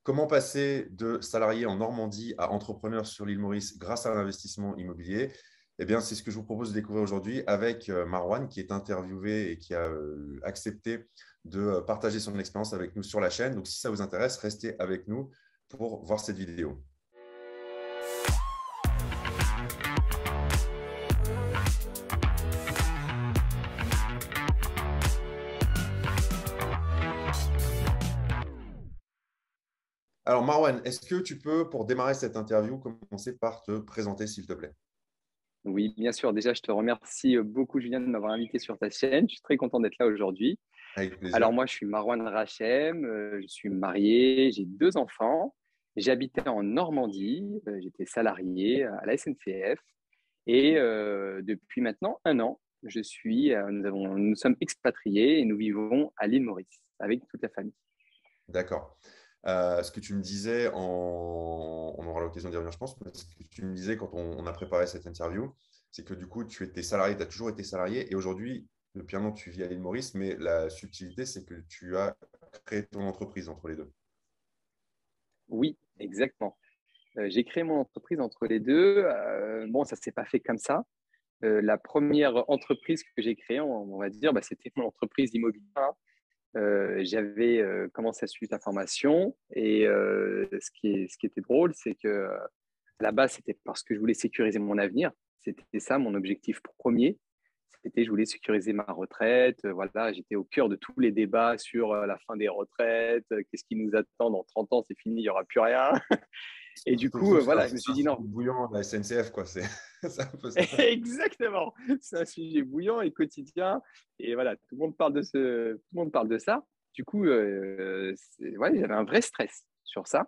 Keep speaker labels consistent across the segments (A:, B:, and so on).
A: Comment passer de salarié en Normandie à entrepreneur sur l'île Maurice grâce à l'investissement immobilier? Eh bien, c'est ce que je vous propose de découvrir aujourd'hui avec Marwan, qui est interviewé et qui a accepté de partager son expérience avec nous sur la chaîne. Donc, si ça vous intéresse, restez avec nous pour voir cette vidéo. Alors, Marwan, est-ce que tu peux, pour démarrer cette interview, commencer par te présenter, s'il te plaît?
B: Oui, bien sûr. Déjà, je te remercie beaucoup, Julien, de m'avoir invité sur ta chaîne. Je suis très content d'être là aujourd'hui.
A: Avec plaisir.
B: Alors, moi, je suis Marwan Rachem. Je suis marié, j'ai deux enfants. J'habitais en Normandie. J'étais salarié à la SNCF. Et depuis maintenant un an, nous sommes expatriés et nous vivons à l'île Maurice avec toute la famille.
A: D'accord. Ce que tu me disais, on aura l'occasion d'y revenir, je pense, mais ce que tu me disais quand on a préparé cette interview, c'est que du coup, tu étais salarié, tu as toujours été salarié, et aujourd'hui, depuis un an, tu vis à l'île Maurice, mais la subtilité, c'est que tu as créé ton entreprise entre les deux.
B: Oui, exactement. J'ai créé mon entreprise entre les deux. Bon, ça s'est pas fait comme ça. La première entreprise que j'ai créée, on va dire, bah, c'était mon entreprise immobilière. J'avais commencé à suivre la formation et ce qui était drôle, c'est que là-bas, c'était parce que je voulais sécuriser mon avenir. C'était ça mon objectif premier. C'était je voulais sécuriser ma retraite. Voilà, j'étais au cœur de tous les débats sur la fin des retraites. Qu'est-ce qui nous attend dans 30 ans? C'est fini, il n'y aura plus rien. Et du coup,
A: Surtout que
B: voilà, je me
A: c'est
B: suis
A: un
B: dit
A: sujet
B: non.
A: bouillant, la SNCF, quoi. C'est c'est un peu ça.
B: Exactement. C'est un sujet bouillant et quotidien. Et voilà, tout le monde parle tout le monde parle de ça. Du coup, ouais, j'avais un vrai stress sur ça.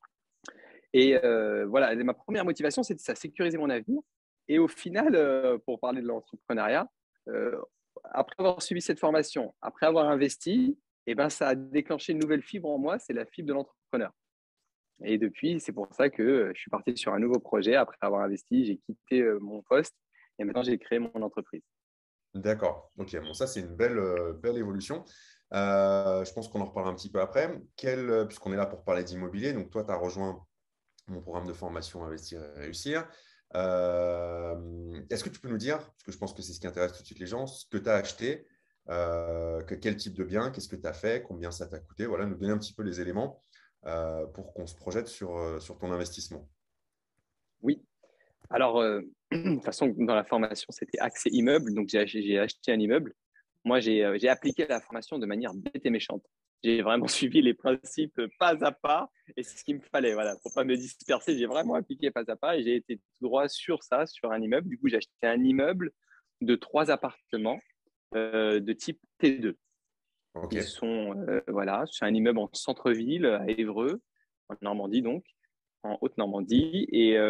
B: Et voilà, ma première motivation, c'était ça, sécuriser mon avenir. Et au final, pour parler de l'entrepreneuriat, euh, après avoir suivi cette formation, après avoir investi, eh ben, ça a déclenché une nouvelle fibre en moi, c'est la fibre de l'entrepreneur. Et depuis, c'est pour ça que je suis parti sur un nouveau projet. Après avoir investi, j'ai quitté mon poste et maintenant j'ai créé mon entreprise.
A: D'accord. Ok, bon, ça, c'est une belle, belle évolution. Je pense qu'on en reparlera un petit peu après. Puisqu'on est là pour parler d'immobilier, donc toi, tu as rejoint mon programme de formation Investir et Réussir. Est-ce que tu peux nous dire, parce que je pense que c'est ce qui intéresse tout de suite les gens, ce que tu as acheté, quel type de bien, qu'est-ce que tu as fait, combien ça t'a coûté, voilà, nous donner un petit peu les éléments pour qu'on se projette sur ton investissement.
B: Oui. Alors, de toute façon, dans la formation, c'était accès immeuble. Donc, j'ai acheté un immeuble. Moi, j'ai appliqué la formation de manière bête et méchante. J'ai vraiment suivi les principes pas à pas et c'est ce qu'il me fallait. Voilà, pour pas me disperser, j'ai vraiment appliqué pas à pas et j'ai été tout droit sur ça, sur un immeuble. Du coup, j'ai acheté un immeuble de trois appartements de type T2.
A: Ok,
B: Ils sont, voilà, c'est un immeuble en centre-ville, à Évreux, en Normandie donc, en Haute-Normandie.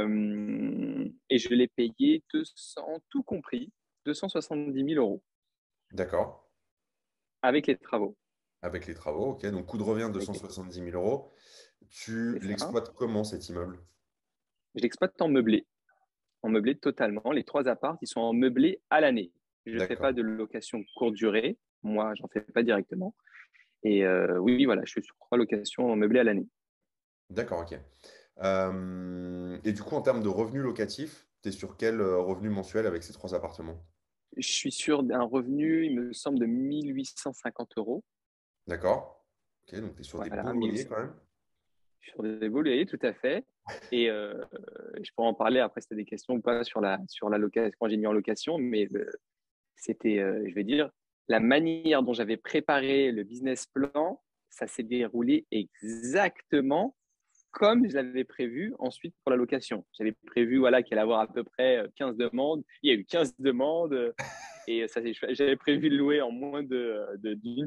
B: Et je l'ai payé 200, tout compris, 270 000 euros
A: d'accord.
B: avec les travaux.
A: Avec les travaux, ok. Donc, coût de revient de
B: Avec
A: 170 000 euros. Tu
B: c'est ça.
A: l'exploites comment cet immeuble?
B: Je l'exploite en meublé totalement. Les trois apparts, ils sont en meublé à l'année. Je ne fais pas
A: D'accord.
B: de location courte durée. Moi, j'en fais pas directement. Et oui, voilà, je suis sur trois locations en meublé à l'année.
A: D'accord, ok. Et du coup, en termes de revenus locatifs, tu es sur quel revenu mensuel avec ces trois appartements?
B: Je suis sur un revenu, il me semble, de 1 850 euros.
A: D'accord. Ok, donc tu es sur des
B: Voilà,
A: beaux loyers quand même.
B: sur des volets, tout à fait. Et je pourrais en parler après si tu as des questions ou pas sur la location, quand j'ai mis en location, mais c'était, je vais dire, la manière dont j'avais préparé le business plan, ça s'est déroulé exactement comme je l'avais prévu ensuite pour la location. J'avais prévu voilà, qu'il allait y avoir à peu près 15 demandes. Il y a eu 15 demandes et ça, j'avais prévu de louer en moins d'une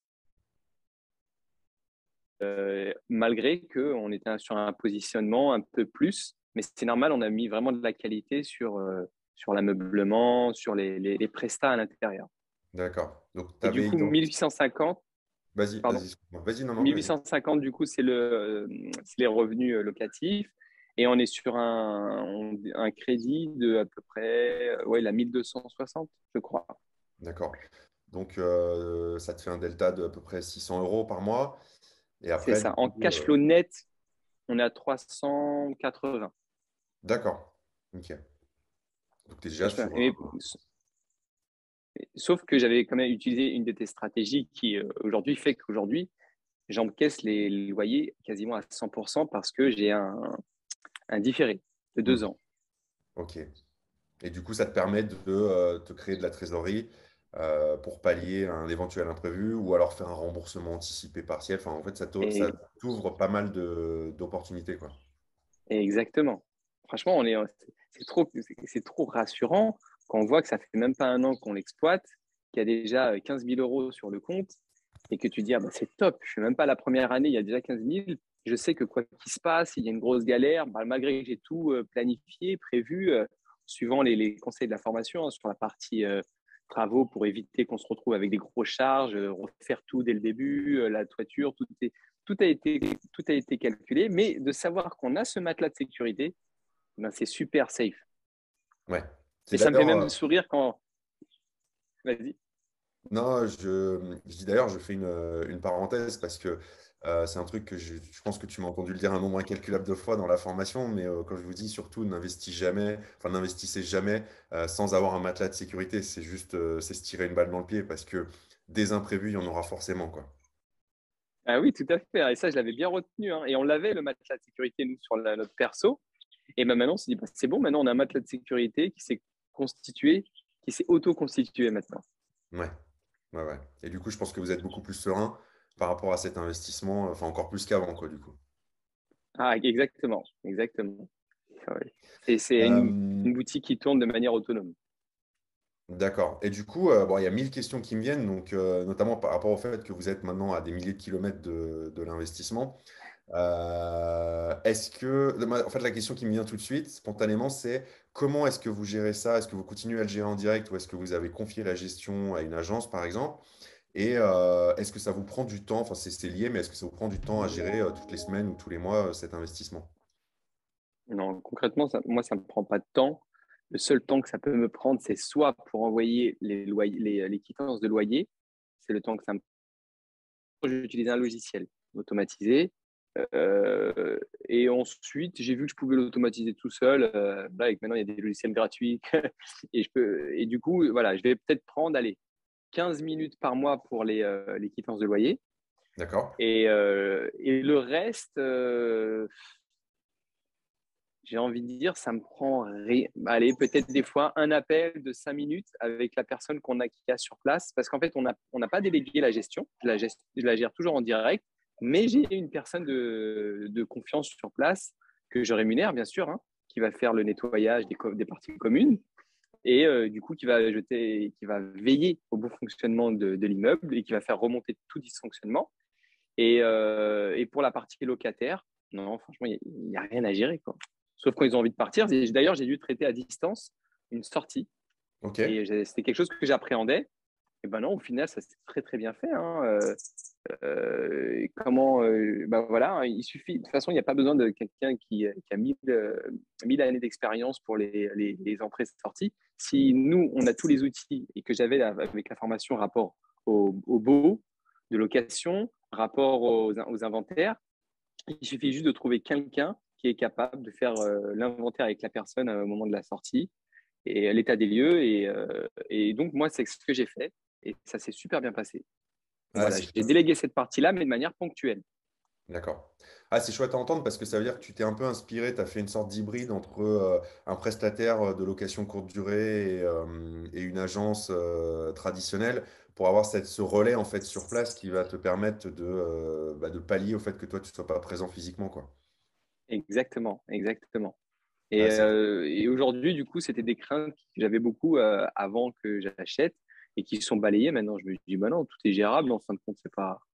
B: malgré qu'on était sur un positionnement un peu plus. Mais c'est normal, on a mis vraiment de la qualité sur l'ameublement, sur les prestats à l'intérieur.
A: D'accord. Donc, tu
B: Et du
A: avais
B: coup,
A: identifié.
B: 1850,
A: Vas-y, vas-y,
B: pardon,
A: excuse-moi. Vas-y, non, non, vas-y.
B: 1850, du coup, c'est les revenus locatifs. Et on est sur un crédit de à peu près, ouais, la 1260, je crois.
A: D'accord. Donc, ça te fait un delta de à peu près 600 euros par mois. Et
B: C'est
A: après, du
B: ça. En
A: coup,
B: cash flow net, on est à 380.
A: d'accord. Ok. Donc, tu es déjà sur
B: Mais sauf que j'avais quand même utilisé une de tes stratégies qui aujourd'hui fait qu'aujourd'hui, j'encaisse les loyers quasiment à 100% parce que j'ai un différé de
A: Hmm.
B: 2 ans.
A: Ok. Et du coup, ça te permet de te créer de la trésorerie pour pallier un éventuel imprévu ou alors faire un remboursement anticipé partiel. Enfin, en fait, ça
B: Et,
A: t'ouvre pas mal d'opportunités, quoi.
B: et exactement. Franchement, c'est trop rassurant quand on voit que ça fait même pas un an qu'on l'exploite, qu'il y a déjà 15 000 euros sur le compte et que tu dis, ah bah, c'est top, je ne suis même pas la première année, il y a déjà 15 000. Je sais que quoi qu'il se passe, il y a une grosse galère, bah, malgré que j'ai tout planifié, prévu, suivant les conseils de la formation, hein, sur la partie travaux pour éviter qu'on se retrouve avec des grosses charges, refaire tout dès le début, la toiture, tout a été, tout a été calculé. Mais de savoir qu'on a ce matelas de sécurité, ben, c'est super safe.
A: Ouais. C'est
B: Et ça me fait
A: d'ailleurs,
B: même sourire quand. Vas-y.
A: non, je dis d'ailleurs, je fais une parenthèse parce que c'est un truc que je pense que tu m'as entendu le dire un nombre incalculable de fois dans la formation, mais quand je vous dis surtout, n'investissez jamais sans avoir un matelas de sécurité. C'est juste, c'est se tirer une balle dans le pied parce que des imprévus, il y en aura forcément, quoi.
B: Ah oui, tout à fait. Et ça, je l'avais bien retenu, hein. Et on l'avait, le matelas de sécurité, nous, sur notre perso. Et ben maintenant, on s'est dit, bah, c'est bon, maintenant, on a un matelas de sécurité qui s'est constitué, qui s'est auto-constitué maintenant.
A: Ouais, ouais, ouais. Et du coup, je pense que vous êtes beaucoup plus serein par rapport à cet investissement, enfin encore plus qu'avant, quoi, du coup.
B: Ah, exactement. Exactement. Ouais. C'est
A: Euh,
B: une boutique qui tourne de manière autonome.
A: D'accord. Et du coup, bon, il y a 1000 questions qui me viennent, donc, notamment par rapport au fait que vous êtes maintenant à des milliers de kilomètres de l'investissement. En fait, la question qui me vient tout de suite, spontanément, c'est comment est-ce que vous gérez ça? Est-ce que vous continuez à le gérer en direct ou est-ce que vous avez confié la gestion à une agence, par exemple? Et est-ce que ça vous prend du temps? Enfin, c'est lié, mais est-ce que ça vous prend du temps à gérer toutes les semaines ou tous les mois cet investissement?
B: Non, concrètement, moi, ça ne me prend pas de temps. Le seul temps que ça peut me prendre, c'est soit pour envoyer les quittances de loyer. C'est le temps que ça me prend. J'utilise un logiciel automatisé. Euh, et ensuite, j'ai vu que je pouvais l'automatiser tout seul. Là, et que maintenant, il y a des logiciels gratuits. Et du coup, voilà, je vais peut-être prendre, allez, 15 minutes par mois pour les quittances de loyer.
A: D'accord?
B: Et le reste, j'ai envie de dire, ça me prend, allez, peut-être des fois un appel de 5 minutes avec la personne qui a sur place, parce qu'en fait, on n'a pas délégué la gestion, je la gère toujours en direct, mais j'ai une personne de confiance sur place que je rémunère, bien sûr, hein, qui va faire le nettoyage des parties communes et du coup, qui va veiller au bon fonctionnement de l'immeuble et qui va faire remonter tout dysfonctionnement. Et pour la partie locataire, non, franchement, il n'y a rien à gérer, quoi. Sauf quand ils ont envie de partir. D'ailleurs, j'ai dû traiter à distance une sortie.
A: Ok.
B: Et c'était quelque chose que j'appréhendais. Et ben non, au final, ça s'est très très bien fait, hein. Ben voilà, hein, il suffit. De toute façon, il n'y a pas besoin de quelqu'un qui a 1000 années d'expérience pour les entrées et sorties. Si nous, on a tous les outils et que j'avais avec la formation rapport au baux de location, rapport aux inventaires, il suffit juste de trouver quelqu'un qui est capable de faire l'inventaire avec la personne au moment de la sortie et l'état des lieux. Et donc, moi, c'est ce que j'ai fait et ça s'est super bien passé. Donc,
A: Ah,
B: voilà,
A: c'est
B: j'ai
A: chouette.
B: délégué cette partie-là, mais de manière ponctuelle.
A: D'accord. Ah, c'est chouette à entendre parce que ça veut dire que tu t'es un peu inspiré, tu as fait une sorte d'hybride entre un prestataire de location courte durée et une agence traditionnelle pour avoir ce relais en fait sur place qui va te permettre de pallier au fait que toi tu ne sois pas présent physiquement, quoi.
B: Exactement, exactement.
A: Ouais, c'est
B: Et aujourd'hui, du coup, c'était des craintes que j'avais beaucoup avant que j'achète et qui sont balayées. Maintenant, je me dis, bah non, tout est gérable. En fin de compte,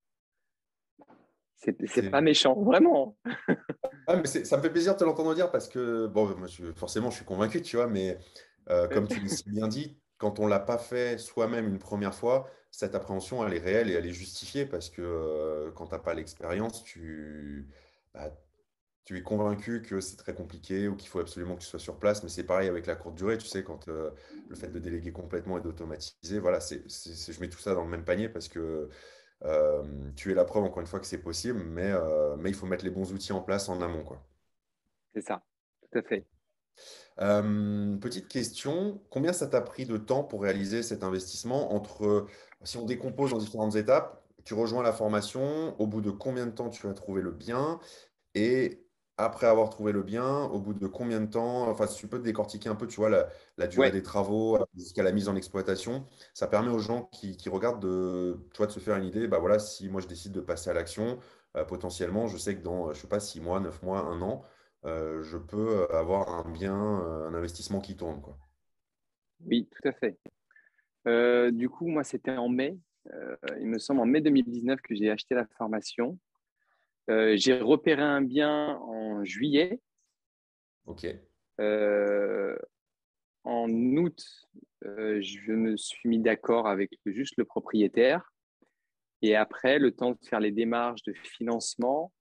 B: c'est pas
A: c'est-
B: méchant, vraiment.
A: Ah, mais ça me fait plaisir de te l'entendre dire parce que, bon, moi, forcément, je suis convaincu, tu vois, mais comme tu l'as si bien dit, quand on ne l'a pas fait soi-même une première fois, cette appréhension, elle est réelle et elle est justifiée parce que quand tu n'as pas l'expérience, bah, tu es convaincu que c'est très compliqué ou qu'il faut absolument que tu sois sur place. Mais c'est pareil avec la courte durée, tu sais, quand le fait de déléguer complètement et d'automatiser, voilà, je mets tout ça dans le même panier parce que Tu es la preuve, encore une fois, que c'est possible, mais il faut mettre les bons outils en place en amont, quoi.
B: C'est ça, tout à fait.
A: Petite question, combien ça t'a pris de temps pour réaliser cet investissement entre, si on décompose en différentes étapes, tu rejoins la formation, au bout de combien de temps tu as trouvé le bien et après avoir trouvé le bien, au bout de combien de temps, enfin, si tu peux te décortiquer un peu, tu vois, la durée
B: Ouais,
A: des travaux jusqu'à la mise en exploitation, ça permet aux gens qui regardent tu vois, de se faire une idée, bah voilà, si moi je décide de passer à l'action, potentiellement, je sais que dans, je sais pas, 6 mois, 9 mois, un an, je peux avoir un bien, un investissement qui tourne, quoi.
B: oui, tout à fait. Du coup, moi, c'était en mai. Il me semble en mai 2019 que j'ai acheté la formation. J'ai repéré un bien en juillet.
A: Ok,
B: Euh, En août, je me suis mis d'accord avec juste le propriétaire. Et après, le temps de faire les démarches de financement,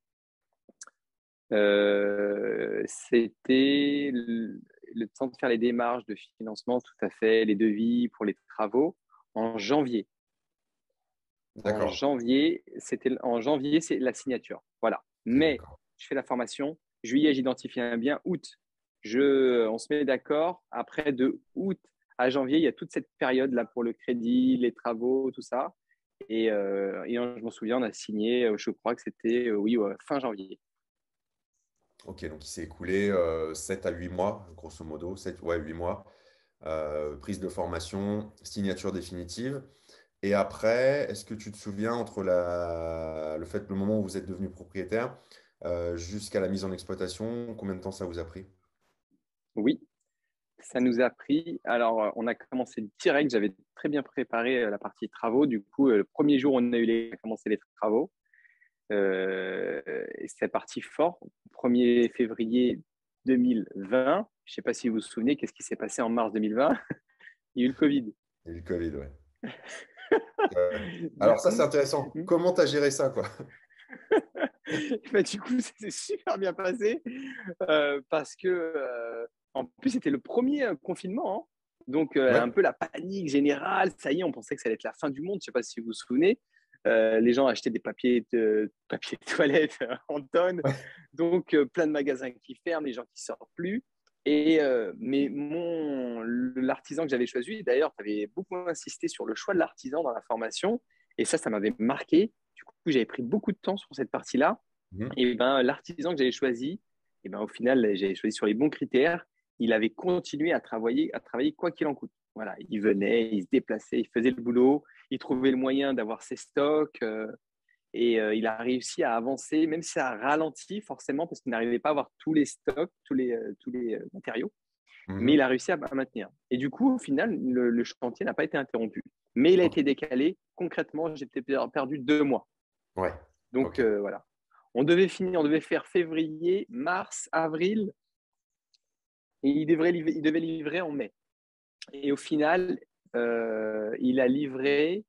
B: c'était le temps de faire les démarches de financement, tout à fait, les devis pour les travaux, en janvier.
A: d'accord.
B: En janvier, c'est la signature. Voilà.
A: Ok,
B: Mai,
A: d'accord.
B: je fais la formation. Juillet, j'identifie un bien. Août, on se met d'accord. Après, de août à janvier, il y a toute cette période là pour le crédit, les travaux, tout ça. Et je m'en souviens, on a signé, je crois que c'était, oui, fin janvier.
A: Ok, donc il s'est écoulé 7 à 8 mois, grosso modo, 7 ouais, 8 mois. Prise de formation, signature définitive. Et après, est-ce que tu te souviens entre le moment où vous êtes devenu propriétaire jusqu'à la mise en exploitation, combien de temps ça vous a pris?
B: Oui, ça nous a pris. Alors, on a commencé direct. J'avais très bien préparé la partie travaux. Du coup, le premier jour, on a commencé les travaux. Et c'est parti fort. 1er février 2020. Je ne sais pas si vous vous souvenez, qu'est-ce qui s'est passé en mars 2020? Il y a eu le Covid.
A: Et le Covid, ouais.
B: Du
A: Alors ça, c'est
B: coup,
A: intéressant. Comment tu as géré ça, quoi?
B: bah, du coup, c'était super bien passé parce que, en plus, c'était le premier confinement, hein. Donc,
A: Ouais.
B: un peu la panique générale. Ça y est, on pensait que ça allait être la fin du monde. Je ne sais pas si vous vous souvenez. Les gens achetaient des papiers de toilette en tonnes.
A: Ouais.
B: Donc, plein de magasins qui ferment, les gens qui sortent plus. Mais l'artisan que j'avais choisi, d'ailleurs, tu avais beaucoup insisté sur le choix de l'artisan dans la formation. Et ça m'avait marqué. Du coup, j'avais pris beaucoup de temps sur cette partie-là.
A: Mhm.
B: Et ben, l'artisan que j'avais choisi, et ben, au final, j'avais choisi sur les bons critères. Il avait continué à travailler quoi qu'il en coûte. Voilà, il venait, il se déplaçait, il faisait le boulot, il trouvait le moyen d'avoir ses stocks il a réussi à avancer, même si ça a ralenti forcément parce qu'il n'arrivait pas à avoir tous les stocks, tous les matériaux, mais il
A: Mhm.
B: a réussi à maintenir. Et du coup, au final, le chantier n'a pas été interrompu, mais il a
A: Ok.
B: été décalé. Concrètement, j'ai perdu 2 mois.
A: Ouais.
B: Donc
A: Ok.
B: voilà. On devait faire février, mars, avril, et il devait livrer en mai. Et au final, il a livré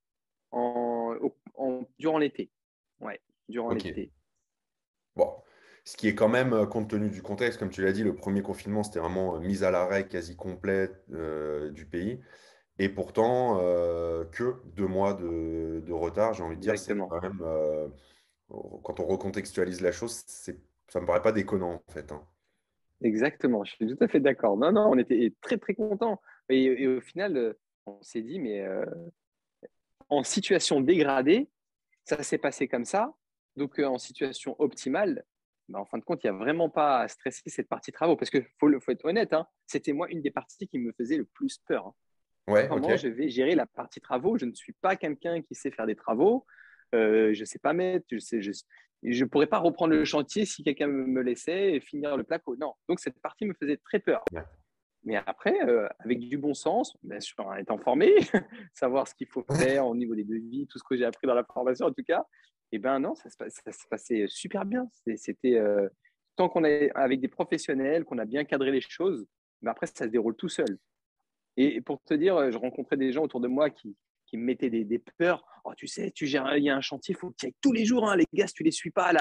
B: durant l'été. Ouais, durant
A: Ok.
B: l'été.
A: Bon. Ce qui est quand même, compte tenu du contexte, comme tu l'as dit, le premier confinement, c'était vraiment mise à l'arrêt quasi complète du pays. Et pourtant, que 2 mois de retard, j'ai envie de dire, c'est
B: Exactement.
A: quand même, quand on recontextualise la chose, ça me paraît pas déconnant, en fait, hein.
B: Exactement. Je suis tout à fait d'accord. Non, non, on était très, très contents. Et au final, on s'est dit, mais en situation dégradée, ça s'est passé comme ça. Donc, en situation optimale, bah, en fin de compte, il n'y a vraiment pas à stresser cette partie travaux. Parce qu'il faut être honnête, hein, c'était moi une des parties qui me faisait le plus peur, hein.
A: Ouais, ok.
B: Comment je vais gérer la partie travaux? Je ne suis pas quelqu'un qui sait faire des travaux. Je ne sais pas mettre. Je pourrais pas reprendre le chantier si quelqu'un me laissait finir le placo. Non. Donc, cette partie me faisait très peur.
A: Ouais.
B: Mais après, avec du bon sens, bien sûr, en étant formé, savoir ce qu'il faut faire au niveau des devis, tout ce que j'ai appris dans la formation en tout cas, et ben non, ça se passait super bien. C'était tant qu'on est avec des professionnels, qu'on a bien cadré les choses, mais après, ça se déroule tout seul. Et pour te dire, je rencontrais des gens autour de moi qui me mettaient des peurs. Oh, tu sais, il y a un chantier, il faut que tu y ailles tous les jours, hein, les gars, si tu ne les suis pas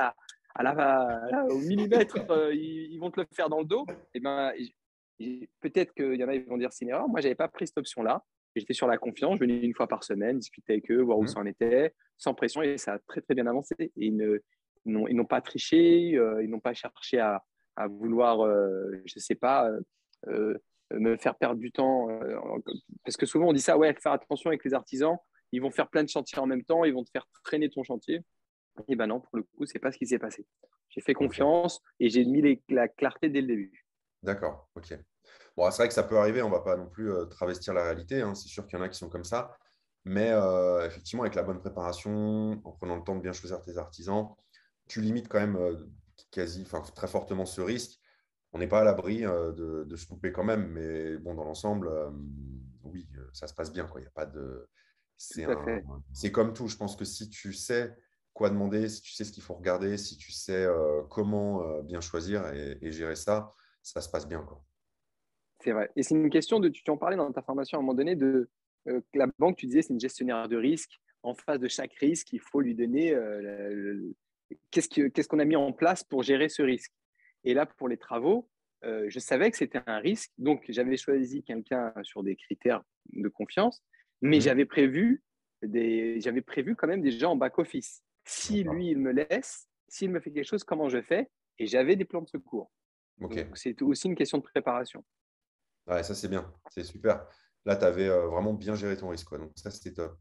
B: au millimètre, ils vont te le faire dans le dos. Et ben, peut-être qu'il y en a qui vont dire c'est une erreur. Moi, je n'avais pas pris cette option-là. J'étais sur la confiance, je venais une fois par semaine, discuter avec eux, voir où ça en était, sans pression, et ça a très, très bien avancé. Et ils n'ont pas triché, ils n'ont pas cherché à vouloir, je ne sais pas, me faire perdre du temps. Parce que souvent, on dit ça, ouais, faire attention avec les artisans, ils vont faire plein de chantiers en même temps, ils vont te faire traîner ton chantier. Et ben non, pour le coup, c'est pas ce qui s'est passé. J'ai fait
A: Ok.
B: confiance et j'ai mis la clarté dès le début.
A: D'accord. Ok. Bon, c'est vrai que ça peut arriver, on ne va pas non plus travestir la réalité, hein. C'est sûr qu'il y en a qui sont comme ça. Mais effectivement, avec la bonne préparation, en prenant le temps de bien choisir tes artisans, tu limites quand même enfin, très fortement ce risque. On n'est pas à l'abri de se louper quand même, mais bon, dans l'ensemble, oui, ça se passe bien, quoi. Il y a pas de...
B: Tout
A: C'est
B: à fait.
A: c'est comme tout. Je pense que si tu sais quoi demander, si tu sais ce qu'il faut regarder, si tu sais comment bien choisir et gérer ça, ça se passe bien, quoi.
B: C'est vrai. Et c'est une question de, tu en parlais dans ta formation à un moment donné, de la banque, tu disais, c'est une gestionnaire de risque. En face de chaque risque, il faut lui donner qu'est-ce qu'on a mis en place pour gérer ce risque. Et là, pour les travaux, je savais que c'était un risque. Donc, j'avais choisi quelqu'un sur des critères de confiance, mais
A: Mhm.
B: j'avais prévu quand même des gens en back-office. Si
A: D'accord.
B: lui, il me laisse, s'il me fait quelque chose, comment je fais? Et j'avais des plans de secours.
A: Ok.
B: Donc, c'est aussi une question de préparation.
A: Ouais, ça, c'est bien. C'est super. Là, tu avais vraiment bien géré ton risque, quoi. Donc, ça, c'était top.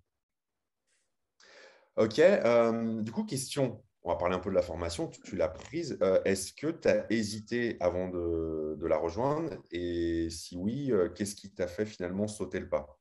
A: Ok. Du coup, question. On va parler un peu de la formation. Tu l'as prise. Est-ce que tu as hésité avant de la rejoindre? Et si oui, qu'est-ce qui t'a fait finalement sauter le pas?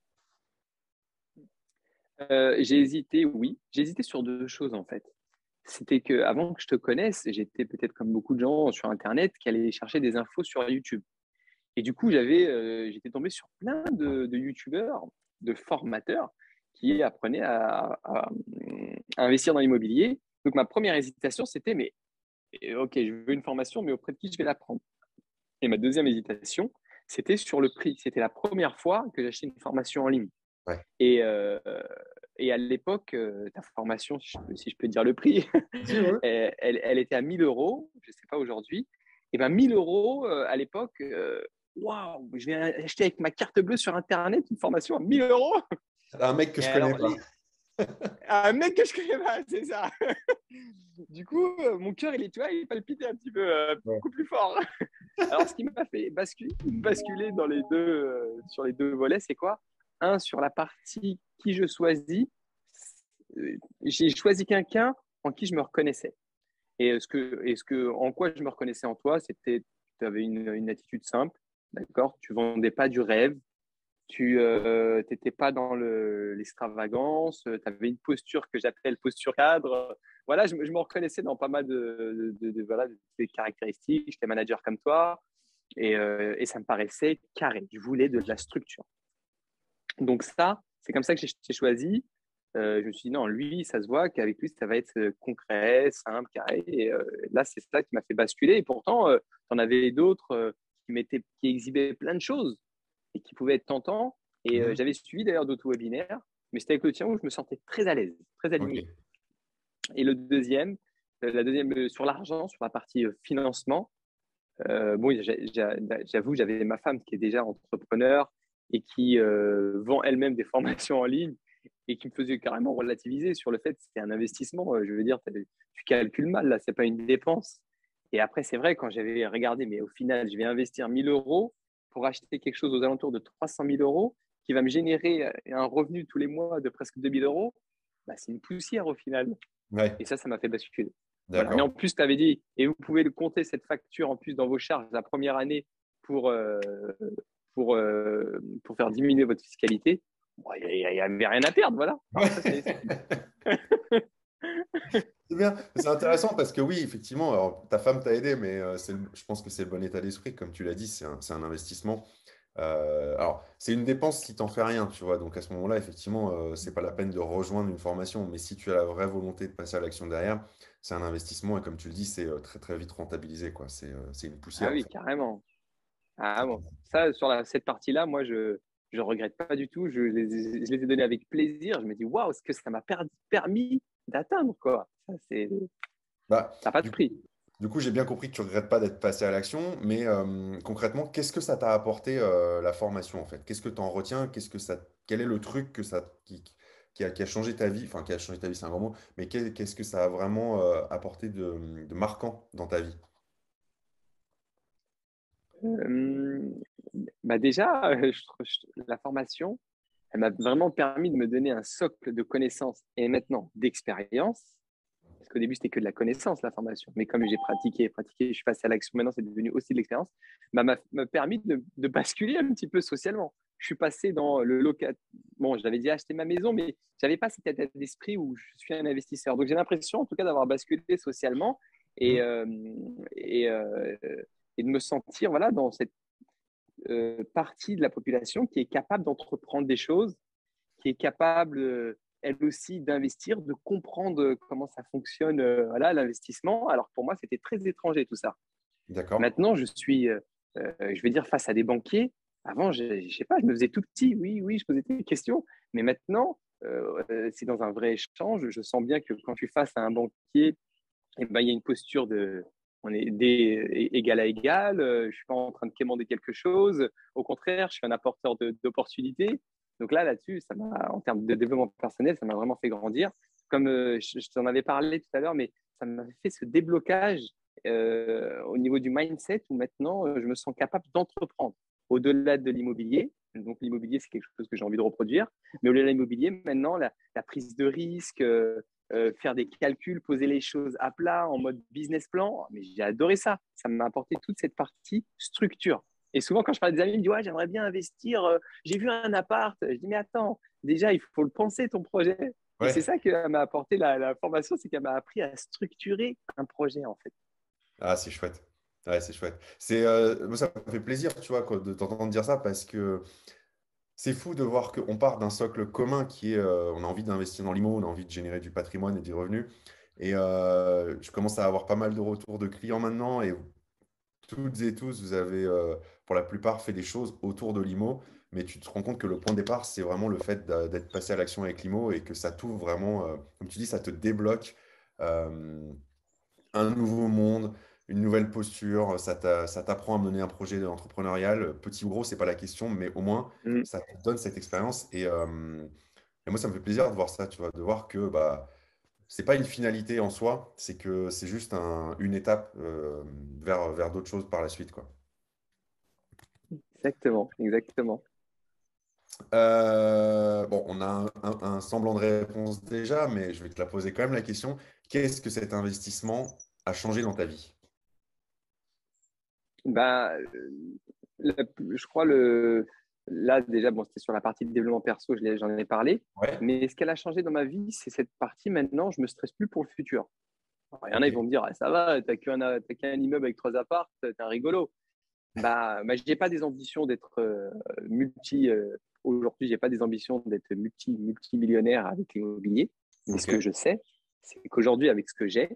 B: J'ai hésité, oui. J'ai hésité sur deux choses, en fait. C'était que avant que je te connaisse, j'étais peut-être comme beaucoup de gens sur Internet qui allaient chercher des infos sur YouTube. Et du coup, j'étais tombé sur plein de YouTubeurs, de formateurs qui apprenaient à investir dans l'immobilier. Donc, ma première hésitation, c'était, mais OK, je veux une formation, mais auprès de qui je vais la prendre? Et ma deuxième hésitation, c'était sur le prix. C'était la première fois que j'achetais une formation en ligne.
A: Ouais.
B: Et, euh, et à l'époque, ta formation, si je peux dire le prix,
A: Si, ouais.
B: elle était à 1000 euros, je ne sais pas aujourd'hui. Et bien 1000 euros à l'époque, waouh, je vais acheter avec ma carte bleue sur Internet une formation à 1000 euros.
A: Un mec que
B: Et
A: je connais
B: alors,
A: pas.
B: un mec que je connais pas, c'est ça. Du coup, mon cœur, tu vois, il palpitait un petit peu,
A: Ouais.
B: beaucoup plus fort. Alors, ce qui m'a fait basculer sur les deux volets, c'est quoi? Un, sur la partie qui je choisis, j'ai choisi quelqu'un en qui je me reconnaissais. En quoi je me reconnaissais en toi, c'était, tu avais une attitude simple, d'accord? Tu vendais pas du rêve, tu n'étais pas dans l'extravagance, tu avais une posture que j'appelle posture cadre. Voilà, je me reconnaissais dans pas mal voilà, de caractéristiques. J'étais manager comme toi et ça me paraissait carré. Je voulais de la structure. Donc ça, c'est comme ça que j'ai choisi. Je me suis dit, non, lui, ça se voit qu'avec lui, ça va être concret, simple, carré. Et là, c'est ça qui m'a fait basculer. Et pourtant, tu en avais d'autres qui exhibaient plein de choses et qui pouvaient être tentants. Et
A: Mhm.
B: j'avais suivi d'ailleurs d'autres webinaires, mais c'était avec le tien où je me sentais très à l'aise, très
A: Ok.
B: aligné. Et la deuxième sur l'argent, sur la partie financement, bon, j'avoue, j'avais ma femme qui est déjà entrepreneur et qui vend elle-même des formations en ligne et qui me faisait carrément relativiser sur le fait que c'était un investissement. Je veux dire, tu calcules mal, là, c'est pas une dépense. Et après, c'est vrai, quand j'avais regardé, mais au final, je vais investir 1000 euros pour acheter quelque chose aux alentours de 300 000 euros qui va me générer un revenu tous les mois de presque 2000 euros, bah, c'est une poussière au final.
A: Ouais.
B: Et ça m'a fait basculer. Voilà. Et
A: D'accord.
B: en plus, tu avais dit, et vous pouvez le compter cette facture en plus dans vos charges la première année pour, euh, pour faire diminuer votre fiscalité. Bon, il n'y avait rien à perdre, voilà.
A: Ouais.
B: Alors ça, c'est cool.
A: C'est bien, c'est intéressant parce que oui, effectivement, alors, ta femme t'a aidé, mais je pense que c'est le bon état d'esprit, comme tu l'as dit, c'est un investissement. Alors, c'est une dépense si t'en fais rien, tu vois. Donc à ce moment-là, effectivement, c'est pas la peine de rejoindre une formation, mais si tu as la vraie volonté de passer à l'action derrière, c'est un investissement et comme tu le dis, c'est très très vite rentabilisé, quoi. C'est une
B: Ah
A: poussière en
B: oui,
A: fait.
B: carrément. Ah bon. Ça, cette partie-là, moi, je regrette pas du tout. Je les ai donnés avec plaisir. Je me dis, waouh, ce que ça m'a permis d'atteindre, quoi. Ça, ça
A: Bah,
B: n'a pas de
A: du
B: prix.
A: Du coup, j'ai bien compris que tu ne regrettes pas d'être passé à l'action, mais concrètement, qu'est-ce que ça t'a apporté la formation en fait? Qu'est-ce que tu en retiens? Quel est le truc qui a changé ta vie? Enfin, qui a changé ta vie, c'est un grand mot, mais qu'est-ce que ça a vraiment apporté de marquant dans ta vie?
B: Euh, Bah déjà, la formation, elle m'a vraiment permis de me donner un socle de connaissances et maintenant d'expérience. Parce qu'au début, c'était que de la connaissance, la formation. Mais comme j'ai pratiqué, je suis passé à l'action, maintenant, c'est devenu aussi de l'expérience, bah, m'a permis de basculer un petit peu socialement. Je suis passé dans le local. Bon, j'avais déjà acheté ma maison, mais je n'avais pas cet état d'esprit où je suis un investisseur. Donc, j'ai l'impression, en tout cas, d'avoir basculé socialement et,
A: Mhm.
B: euh, et, euh, et de me sentir voilà, dans cette partie de la population qui est capable d'entreprendre des choses, qui est capable, elle aussi, d'investir, de comprendre comment ça fonctionne, voilà, l'investissement. Alors pour moi, c'était très étranger tout ça.
A: D'accord.
B: Maintenant, je vais dire, face à des banquiers. Avant, je sais pas, je me faisais tout petit. Oui, oui, je posais des questions. Mais maintenant, c'est dans un vrai échange. Je sens bien que quand je suis face à un banquier, eh ben, il y a une posture de, on est égal à égal. Je suis pas en train de quémander quelque chose. Au contraire, je suis un apporteur d'opportunités. Donc là-dessus, ça m'a, en termes de développement personnel, ça m'a vraiment fait grandir. Comme je t'en avais parlé tout à l'heure, mais ça m'a fait ce déblocage au niveau du mindset où maintenant, je me sens capable d'entreprendre au-delà de l'immobilier. Donc l'immobilier, c'est quelque chose que j'ai envie de reproduire. Mais au-delà de l'immobilier, maintenant, la prise de risque, faire des calculs, poser les choses à plat en mode business plan. Mais j'ai adoré ça. Ça m'a apporté toute cette partie structure. Et souvent, quand je parle des amis, ils me disent ouais, j'aimerais bien investir. J'ai vu un appart. Je dis mais attends, déjà, il faut le penser, ton projet. Et c'est
A: Ouais.
B: ça que m'a apporté la formation, c'est qu'elle m'a appris à structurer un projet, en fait.
A: Ah, c'est chouette. Ouais, c'est chouette. Moi, ça me fait plaisir, tu vois, quoi, de t'entendre dire ça parce que c'est fou de voir qu'on part d'un socle commun qui est, on a envie d'investir dans l'IMO, on a envie de générer du patrimoine et des revenus. Et je commence à avoir pas mal de retours de clients maintenant et toutes et tous, vous avez pour la plupart fait des choses autour de l'IMO, mais tu te rends compte que le point de départ, c'est vraiment le fait d'être passé à l'action avec l'IMO et que ça t'ouvre vraiment, comme tu dis, ça te débloque. euh, un nouveau monde, une nouvelle posture, ça t'apprend à mener un projet entrepreneurial. Petit ou gros, c'est pas la question, mais au moins,
B: Mm.
A: ça te donne cette expérience. Et moi, ça me fait plaisir de voir ça, tu vois, de voir que bah, c'est pas une finalité en soi, c'est que c'est juste une étape vers d'autres choses par la suite, quoi.
B: Exactement, exactement.
A: Bon, on a un semblant de réponse déjà, mais je vais te la poser quand même la question. Qu'est-ce que cet investissement a changé dans ta vie?
B: Bah, je crois là déjà bon c'était sur la partie de développement perso, j'en ai parlé,
A: Ouais,
B: mais ce qu'elle a changé dans ma vie, c'est cette partie maintenant, je me stresse plus pour le futur. Alors, il y en a, ils
A: ok.
B: vont me dire ah, ça va, t'as qu'un immeuble avec 3 apparts, t'es un rigolo. Bah j'ai pas des ambitions d'être multi aujourd'hui, j'ai pas des ambitions d'être multimillionnaire avec l'immobilier, mais ce
A: Ok.
B: que je sais, c'est qu'aujourd'hui avec ce que j'ai,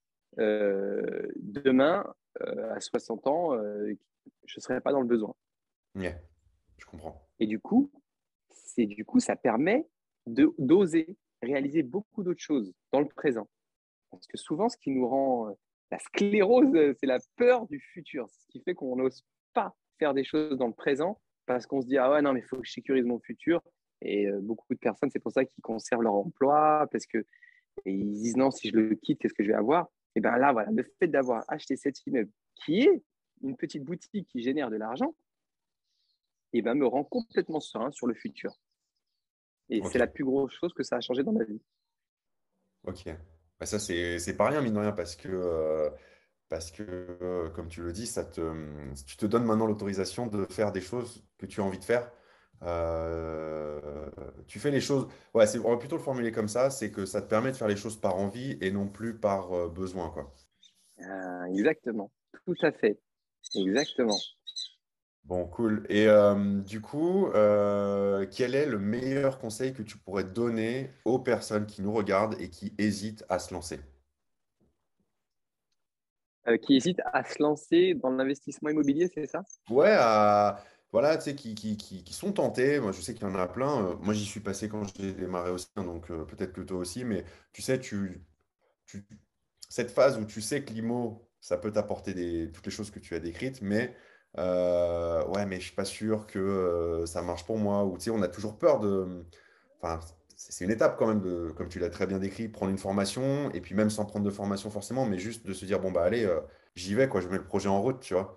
B: demain à 60 ans, je serai pas dans le besoin.
A: Ouais, je comprends.
B: Et du coup, ça permet d'oser réaliser beaucoup d'autres choses dans le présent. Parce que souvent, ce qui nous rend la sclérose, c'est la peur du futur. C'est ce qui fait qu'on n'ose pas faire des choses dans le présent parce qu'on se dit, ah ouais, non, mais il faut que je sécurise mon futur. Et beaucoup de personnes, c'est pour ça qu'ils conservent leur emploi parce que et ils disent, non, si je le quitte, qu'est-ce que je vais avoir? Et bien là, voilà, le fait d'avoir acheté cet immeuble qui est une petite boutique qui génère de l'argent, et ben, me rend complètement serein sur le futur. Et
A: Ok,
B: c'est la plus grosse chose que ça a changé dans ma vie.
A: ok. Bah, ça, c'est pas rien, mine de rien, parce que comme tu le dis, tu te donnes maintenant l'autorisation de faire des choses que tu as envie de faire. Tu fais les choses. Ouais, on va plutôt le formuler comme ça, c'est que ça te permet de faire les choses par envie et non plus par besoin, quoi.
B: Exactement, tout à fait, exactement.
A: Bon, cool. Et du coup, quel est le meilleur conseil que tu pourrais donner aux personnes qui nous regardent et qui hésitent à se lancer?
B: Qui hésite à se lancer dans l'investissement immobilier, c'est ça?
A: Ouais, voilà, tu sais, qui sont tentés. Moi, je sais qu'il y en a plein. Moi, j'y suis passé quand j'ai démarré aussi, hein, donc peut-être que toi aussi. Mais tu sais, cette phase où tu sais que l'IMO, ça peut t'apporter toutes les choses que tu as décrites, mais ouais, mais je suis pas sûr que ça marche pour moi. Ou tu sais, on a toujours peur de. Enfin, c'est une étape quand même comme tu l'as très bien décrit, prendre une formation et puis même sans prendre de formation forcément, mais juste de se dire bon bah allez, j'y vais quoi, je mets le projet en route, tu vois.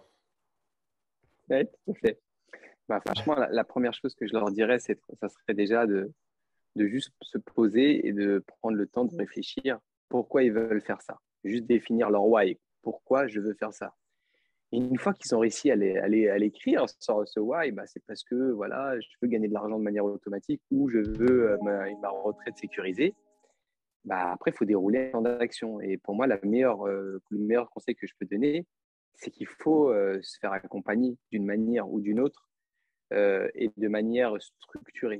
B: Ouais, tout à fait. Bah, franchement, la première chose que je leur dirais, ça serait déjà de juste se poser et de prendre le temps de réfléchir pourquoi ils veulent faire ça. Juste définir leur why. Pourquoi je veux faire ça. Et une fois qu'ils ont réussi à l'écrire, ce why, bah, c'est parce que voilà, je veux gagner de l'argent de manière automatique ou je veux ma retraite sécurisée. Bah, après, il faut dérouler un plan d'action. Et pour moi, le meilleur conseil que je peux donner, c'est qu'il faut se faire accompagner d'une manière ou d'une autre et de manière structurée.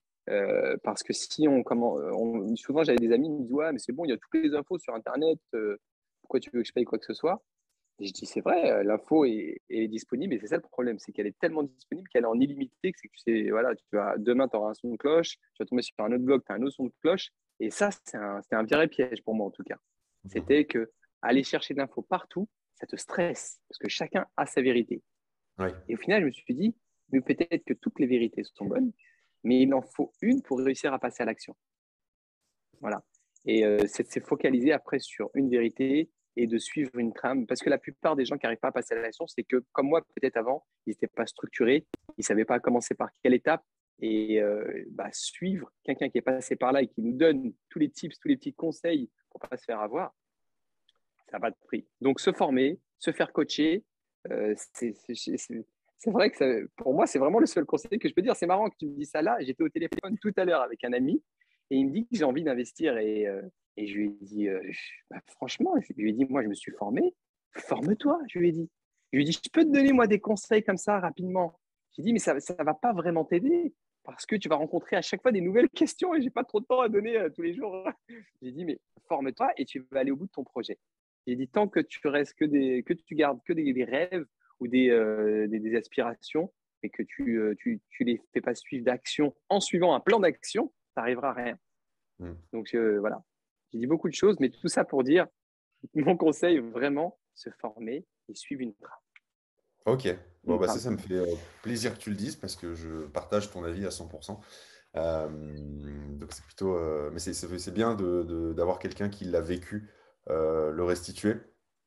B: Parce que si souvent j'avais des amis qui me disent ouais mais c'est bon il y a toutes les infos sur internet, pourquoi tu veux que je paye quoi que ce soit? Et je dis c'est vrai, l'info est disponible et c'est ça le problème, c'est qu'elle est tellement disponible qu'elle est en illimité, que c'est que tu sais voilà demain tu auras un son de cloche, tu vas tomber sur un autre blog, tu as un autre son de cloche et ça c'était un vrai piège pour moi en tout cas.
A: Mhm.
B: C'était que aller chercher de l'info partout, ça te stresse parce que chacun a sa vérité.
A: Ouais.
B: Et au final, je me suis dit, mais peut-être que toutes les vérités sont bonnes, mais il en faut une pour réussir à passer à l'action. Voilà. Et c'est de se focaliser après sur une vérité et de suivre une trame. Parce que la plupart des gens qui n'arrivent pas à passer à l'action, c'est que, comme moi, peut-être avant, ils n'étaient pas structurés, ils ne savaient pas commencer par quelle étape. Et suivre quelqu'un qui est passé par là et qui nous donne tous les tips, tous les petits conseils pour ne pas se faire avoir, ça n'a pas de prix. Donc, se former, se faire coacher, euh, c'est vrai que pour moi, c'est vraiment le seul conseil que je peux dire. C'est marrant que tu me dis ça là. J'étais au téléphone tout à l'heure avec un ami et il me dit que j'ai envie d'investir. Et je lui ai dit, bah, franchement, je lui ai dit, moi, je me suis formé. Forme-toi, je lui ai dit. Je lui ai dit, je peux te donner, moi, des conseils comme ça rapidement. J'ai dit, mais ça ne va pas vraiment t'aider parce que tu vas rencontrer à chaque fois des nouvelles questions et j'ai pas trop de temps à donner tous les jours. J'ai dit, mais forme-toi et tu vas aller au bout de ton projet. J'ai dit, tant que tu restes que tu gardes que des rêves ou des aspirations, mais que tu les fais pas suivre d'action en suivant un plan d'action, ça n'arrivera à rien.
A: Mm.
B: Donc voilà, j'ai dit beaucoup de choses, mais tout ça pour dire, mon conseil, vraiment, se former et suivre une trame.
A: Ok, bon,
B: Une
A: bah,
B: trame.
A: ça me fait plaisir que tu le dises parce que je partage ton avis à 100%. Euh, donc c'est plutôt, mais c'est bien d'avoir quelqu'un qui l'a vécu, le restituer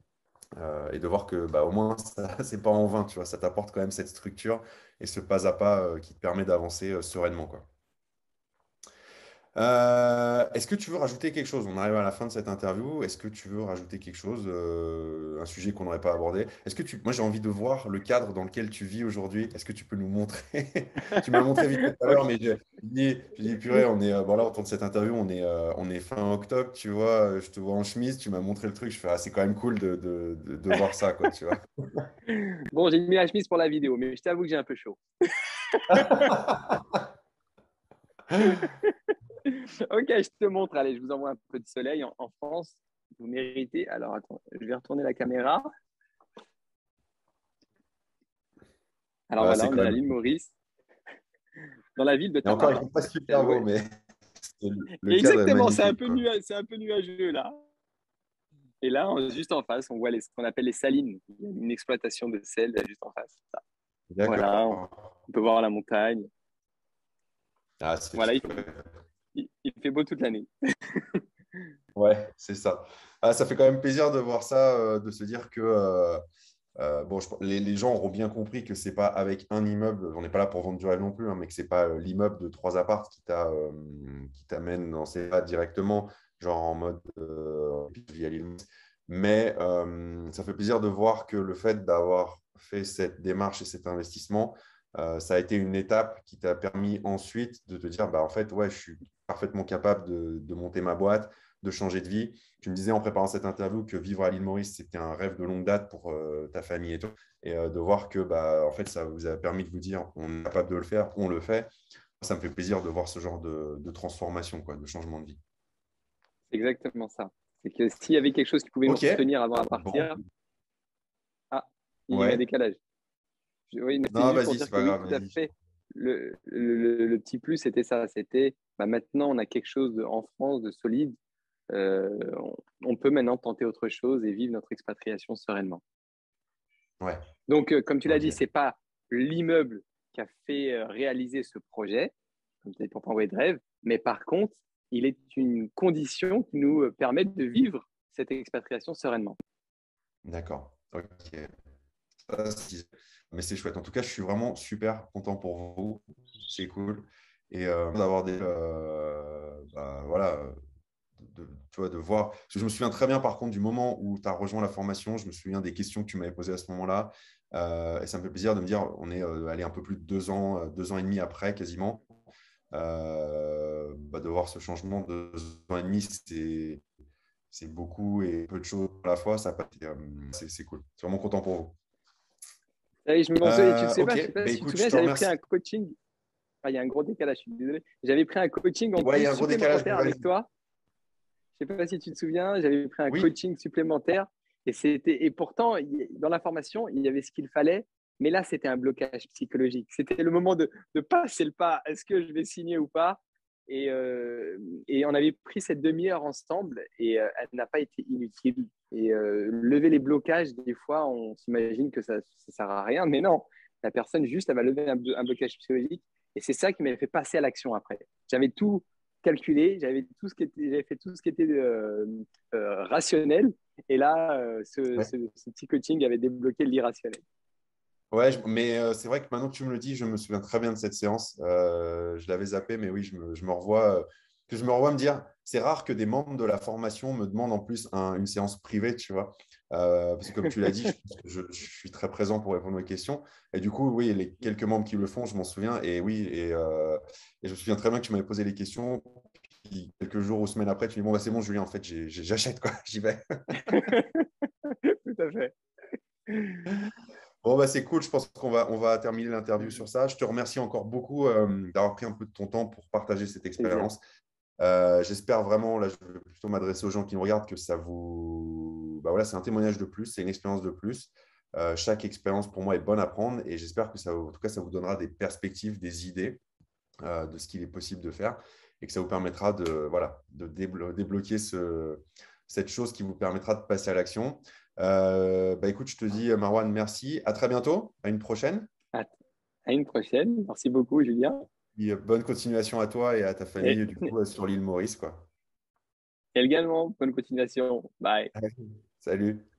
A: et de voir que bah, au moins ça, c'est pas en vain, tu vois, ça t'apporte quand même cette structure et ce pas à pas qui te permet d'avancer sereinement, quoi. Est-ce que tu veux rajouter quelque chose? On arrive à la fin de cette interview. Est-ce que tu veux rajouter quelque chose, un sujet qu'on n'aurait pas abordé? Moi, j'ai envie de voir le cadre dans lequel tu vis aujourd'hui. Est-ce que tu peux nous montrer? Tu me l'as montré vite fait tout à l'heure,
B: Ok.
A: mais je dis, purée, on est, bon là, autour de cette interview, on est fin octobre, tu vois, je te vois en chemise, tu m'as montré le truc, je fais, ah, c'est quand même cool de voir ça, quoi, tu vois.
B: Bon, j'ai mis la chemise pour la vidéo, mais je t'avoue que j'ai un peu chaud. Ok, je te montre. Allez, je vous envoie un peu de soleil en France. Vous méritez. Alors, attends, je vais retourner la caméra. Alors
A: Ah,
B: voilà,
A: c'est
B: on
A: quand
B: est à
A: même.
B: l'île Maurice, dans la ville de
A: Et encore, il ne
B: Tamara.
A: fait pas super beau, mais le cadre est
B: Exactement,
A: magnifique, quoi.
B: c'est un peu nuageux là. Et là, juste en face, on voit ce qu'on appelle les salines. Il y a une exploitation de sel juste en face. Voilà,
A: D'accord.
B: on peut voir la montagne.
A: Ah, c'est
B: Voilà,
A: chouette.
B: il fait beau toute l'année.
A: Ouais, c'est ça. Ah, ça fait quand même plaisir de voir ça, de se dire que bon, les gens auront bien compris que c'est pas avec un immeuble, on n'est pas là pour vendre du rêve non plus, hein, mais que c'est pas l'immeuble de trois apparts qui t'amène dans ces pas directement, genre en mode via l'île. Mais ça fait plaisir de voir que le fait d'avoir fait cette démarche et cet investissement, ça a été une étape qui t'a permis ensuite de te dire, bah, en fait, ouais, je suis parfaitement capable de monter ma boîte, de changer de vie. Tu me disais en préparant cette interview que vivre à l'île Maurice, c'était un rêve de longue date pour ta famille et tout. Et de voir que bah, en fait, ça vous a permis de vous dire on est capable de le faire, on le fait. Ça me fait plaisir de voir ce genre de transformation, quoi, de changement de vie.
B: C'est exactement ça. C'est que s'il y avait quelque chose qui pouvait me
A: Ok,
B: retenir avant à
A: bon,
B: partir, ah, il y a eu un
A: ouais.
B: décalage. Oui, mais c'était
A: Non,
B: juste pour
A: vas-y,
B: dire
A: c'est
B: que
A: pas
B: oui,
A: grave,
B: tout à
A: vas-y.
B: fait. Le petit plus, c'était ça. C'était bah, maintenant, on a quelque chose en France de solide. on peut maintenant tenter autre chose et vivre notre expatriation sereinement.
A: Ouais.
B: Donc, comme tu l'as dit,
A: Ok.
B: ce n'est pas l'immeuble qui a fait réaliser ce projet, comme tu as dit pour t'envoyer de rêve, mais par contre, il est une condition qui nous permet de vivre cette expatriation sereinement.
A: D'accord. Ok. Mais c'est chouette. En tout cas, je suis vraiment super content pour vous. C'est cool. Et d'avoir des. Bah, voilà. Tu vois, de voir. Parce que je me souviens très bien, par contre, du moment où tu as rejoint la formation. Je me souviens des questions que tu m'avais posées à ce moment-là. Et ça me fait plaisir de me dire, on est allé un peu plus de 2 ans et demi après, quasiment. Bah, de voir ce changement de 2 ans et demi, c'est beaucoup et peu de choses à la fois. C'est cool. Je suis vraiment content pour vous.
B: Et je m'en souviens, et tu ne sais pas, je ne sais
A: Ok,
B: pas
A: bah,
B: si tu te
A: écoute, je
B: souviens,
A: te
B: j'avais pris
A: remercie.
B: un coaching. Ah, il y a un gros décalage, je suis désolé. J'avais pris un coaching en
A: Ouais, il y
B: plus
A: a un gros décalage, mais
B: supplémentaire avec
A: vas-y.
B: toi. Je ne sais pas si tu te souviens, j'avais pris un
A: Oui,
B: coaching supplémentaire et pourtant, dans la formation, il y avait ce qu'il fallait, mais là, c'était un blocage psychologique. C'était le moment de passer le pas. Est-ce que je vais signer ou pas? Et, euh, et on avait pris cette demi-heure ensemble et elle n'a pas été inutile. Et lever les blocages, des fois, on s'imagine que ça ne sert à rien, mais non. La personne, juste, elle va lever un blocage psychologique. Et c'est ça qui m'avait fait passer à l'action après. J'avais tout calculé, j'avais fait tout ce qui était rationnel. Et là,
A: ouais.
B: ce petit coaching avait débloqué l'irrationnel.
A: Ouais, mais c'est vrai que maintenant que tu me le dis, je me souviens très bien de cette séance. Je l'avais zappé, mais oui, je me revois, que je me revois me dire, c'est rare que des membres de la formation me demandent en plus une séance privée, tu vois. Parce que comme tu l'as dit, je pense que je suis très présent pour répondre aux questions. Et du coup, oui, les quelques membres qui le font, je m'en souviens. Et oui, et je me souviens très bien que tu m'avais posé les questions. Puis, quelques jours ou semaines après, tu dis, bon, bah, c'est bon, Julien, en fait, j'achète, quoi, j'y vais.
B: Tout à fait.
A: Bon, bah, c'est cool. Je pense qu'on va terminer l'interview sur ça. Je te remercie encore beaucoup d'avoir pris un peu de ton temps pour partager cette
B: Plaisir.
A: expérience. J'espère vraiment, là, je vais plutôt m'adresser aux gens qui nous regardent, que ça vous. Bah, voilà, c'est un témoignage de plus, c'est une expérience de plus. Chaque expérience, pour moi, est bonne à prendre et j'espère que ça, en tout cas, ça vous donnera des perspectives, des idées de ce qu'il est possible de faire et que ça vous permettra voilà, de débloquer cette chose qui vous permettra de passer à l'action. Bah, écoute, je te dis, Marwan, merci. À très bientôt. À une prochaine.
B: À, à une prochaine. Merci beaucoup, Julien.
A: Et bonne continuation à toi et à ta
B: Et
A: famille, du coup, sur l'île Maurice, quoi.
B: également, bonne continuation. Bye.
A: Salut.